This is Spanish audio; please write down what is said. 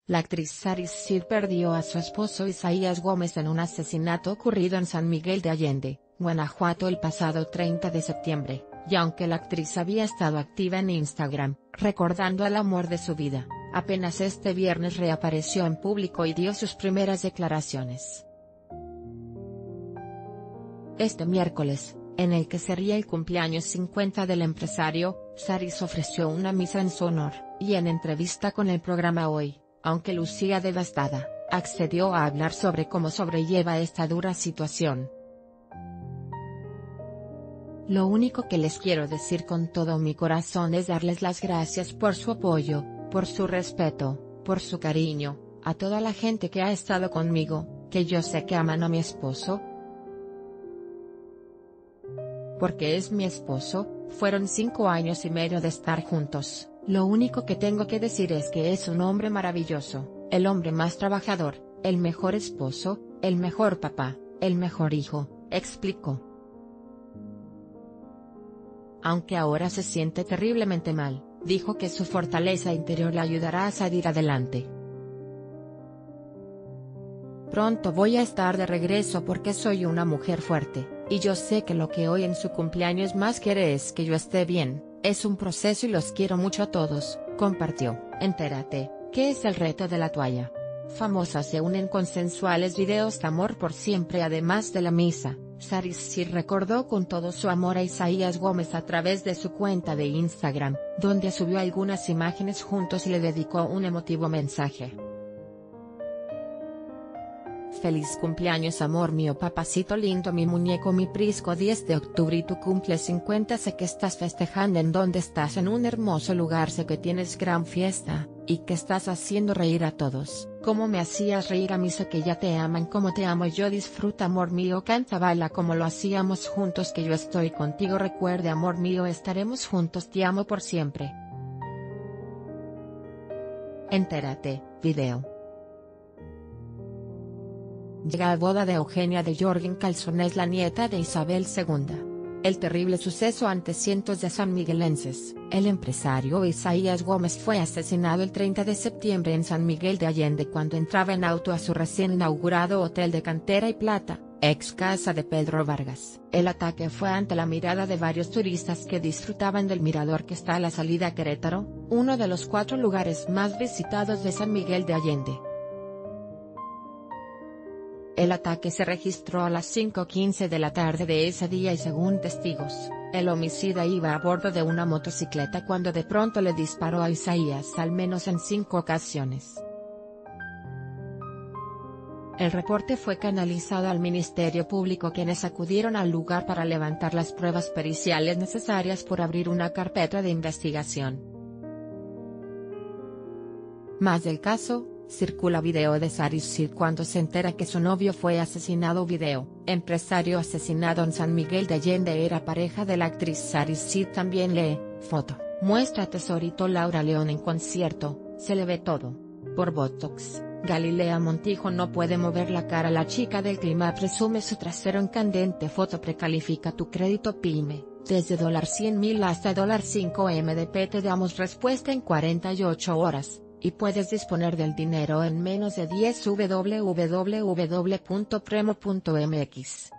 La actriz Saris Sid perdió a su esposo Isaías Gómez en un asesinato ocurrido en San Miguel de Allende, Guanajuato el pasado 30 de septiembre, y aunque la actriz había estado activa en Instagram, recordando al amor de su vida, apenas este viernes reapareció en público y dio sus primeras declaraciones. Este miércoles, en el que sería el cumpleaños 50 del empresario, Saris ofreció una misa en su honor, y en entrevista con el programa Hoy, aunque lucía devastada, accedió a hablar sobre cómo sobrelleva esta dura situación. Lo único que les quiero decir con todo mi corazón es darles las gracias por su apoyo, por su respeto, por su cariño, a toda la gente que ha estado conmigo, que yo sé que aman a mi esposo. Porque es mi esposo, fueron 5 años y medio de estar juntos, lo único que tengo que decir es que es un hombre maravilloso, el hombre más trabajador, el mejor esposo, el mejor papá, el mejor hijo, explicó. Aunque ahora se siente terriblemente mal, dijo que su fortaleza interior le ayudará a salir adelante. Pronto voy a estar de regreso porque soy una mujer fuerte, y yo sé que lo que hoy en su cumpleaños más quiere es que yo esté bien, es un proceso y los quiero mucho a todos, compartió. Entérate, ¿qué es el reto de la toalla? Famosas se unen con sensuales videos de amor por siempre. Además de la misa, Saris Sid recordó con todo su amor a Isaías Gómez a través de su cuenta de Instagram, donde subió algunas imágenes juntos y le dedicó un emotivo mensaje. Feliz cumpleaños amor mío, papacito lindo, mi muñeco, mi prisco. 10 de octubre y tu cumple 50. Sé que estás festejando en donde estás, en un hermoso lugar, sé que tienes gran fiesta, y que estás haciendo reír a todos, como me hacías reír a mí. Sé que ya te aman como te amo yo. Disfruta amor mío, canta, baila como lo hacíamos juntos, que yo estoy contigo. Recuerde amor mío, estaremos juntos, te amo por siempre. Entérate, video. Llega a boda de Eugenia de Jorgen Calzones, la nieta de Isabel II. El terrible suceso ante cientos de sanmiguelenses. El empresario Isaías Gómez fue asesinado el 30 de septiembre en San Miguel de Allende cuando entraba en auto a su recién inaugurado hotel de Cantera y Plata, ex casa de Pedro Vargas. El ataque fue ante la mirada de varios turistas que disfrutaban del mirador que está a la salida a Querétaro, uno de los 4 lugares más visitados de San Miguel de Allende. El ataque se registró a las 5:15 de la tarde de ese día y según testigos, el homicida iba a bordo de una motocicleta cuando de pronto le disparó a Isaías al menos en 5 ocasiones. El reporte fue canalizado al Ministerio Público, quienes acudieron al lugar para levantar las pruebas periciales necesarias por abrir una carpeta de investigación. Más del caso. Circula video de Saris Sid cuando se entera que su novio fue asesinado. Video. Empresario asesinado en San Miguel de Allende era pareja de la actriz Saris Sid. También lee, foto, muestra tesorito Laura León en concierto, se le ve todo. Por Botox, Galilea Montijo no puede mover la cara. La chica del clima presume su trasero en candente. Foto. Precalifica tu crédito PYME, desde $100,000 hasta $5M te damos respuesta en 48 horas. Y puedes disponer del dinero en menos de 10. www.premo.mx